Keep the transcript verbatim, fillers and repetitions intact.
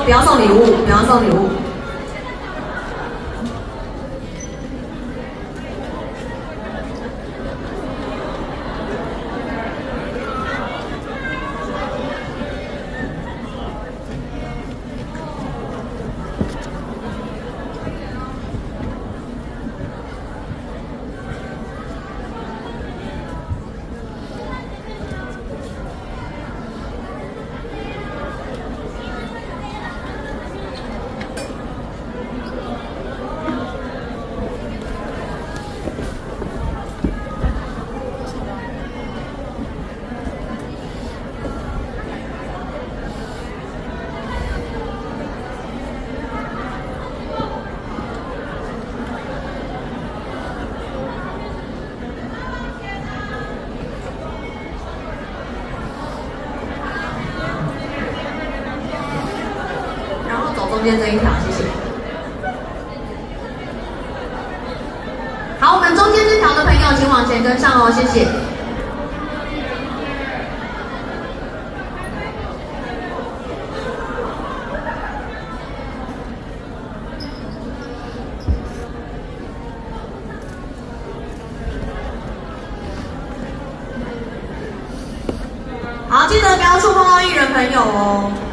不要送礼物，不要送礼物。中间这一条，谢谢。好，我们中间这条的朋友，请往前跟上哦，谢谢。好，记得不要触碰到艺人朋友哦。